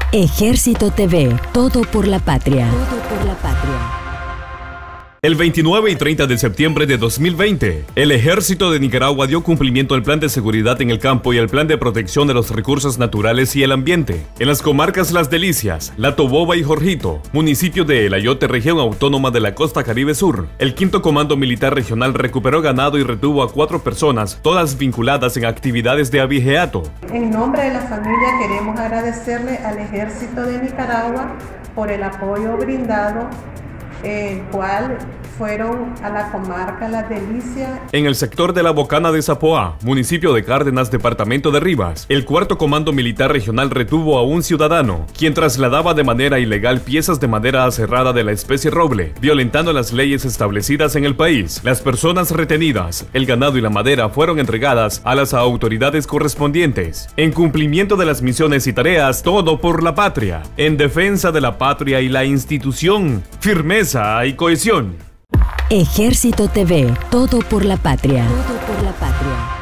Ejército TV, todo por la patria. Todo por la patria. El 29 y 30 de septiembre de 2020, el Ejército de Nicaragua dio cumplimiento al Plan de Seguridad en el Campo y al Plan de Protección de los Recursos Naturales y el Ambiente en las comarcas Las Delicias, La Toboba y Jorjito, municipio de El Ayote, región autónoma de la Costa Caribe Sur. El 5º Comando Militar Regional recuperó ganado y retuvo a 4 personas, todas vinculadas en actividades de abigeato. En nombre de la familia queremos agradecerle al Ejército de Nicaragua por el apoyo brindado, el cual fueron a la comarca Las Delicias. En el sector de la Bocana de Zapoá, municipio de Cárdenas, departamento de Rivas, el 4º Comando Militar Regional retuvo a un ciudadano, quien trasladaba de manera ilegal piezas de madera aserrada de la especie roble, violentando las leyes establecidas en el país. Las personas retenidas, el ganado y la madera fueron entregadas a las autoridades correspondientes. En cumplimiento de las misiones y tareas, todo por la patria, en defensa de la patria y la institución, firmeza y cohesión. Ejército TV, todo por la patria. Todo por la patria.